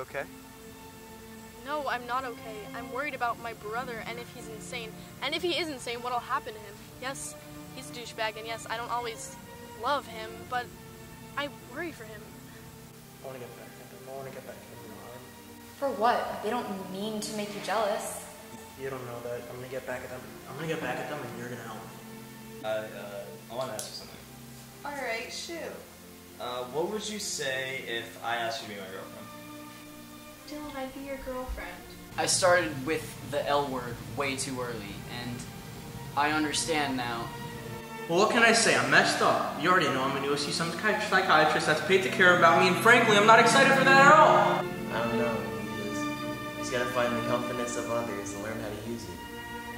okay? No, I'm not okay. I'm worried about my brother and if he's insane. And if he is insane, what'll happen to him? Yes, he's a douchebag, and yes, I don't always love him, but I worry for him. I want to get back at them. I want to get back at them hard. For what? They don't mean to make you jealous. You don't know that. I'm going to get back at them. I'm going to get back at them, and you're going to help me. I want to ask you something. Alright, shoot. What would you say if I asked you to be my girlfriend? Dylan, I'd be your girlfriend. I started with the L word way too early, and I understand now. Well, what can I say? I'm messed up. You already know I'm going to go see some psychiatrist that's paid to care about me, and frankly, I'm not excited for that at all. I don't know. He's got to find the helpfulness of others and learn how to use it.